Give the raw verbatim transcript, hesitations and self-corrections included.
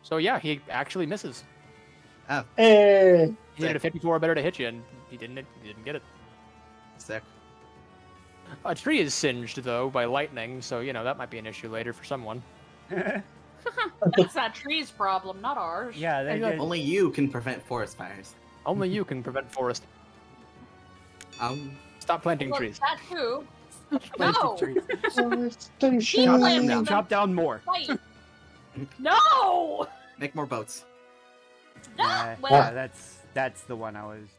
So yeah, he actually misses. Oh. Hey. He needed a fifty-four or better to hit you, and he didn't. He didn't get it. Sick. A tree is singed though by lightning, so you know that might be an issue later for someone. That's that tree's problem, not ours. Yeah, they did. Only you can prevent forest fires. Only you can prevent forest. Um. Stop planting Well, trees. that too. Planting No. trees. Forestation. He Chop, planted no, them. chop down more. Wait. No. Make more boats. No. Yeah, well, yeah, that's that's the one I was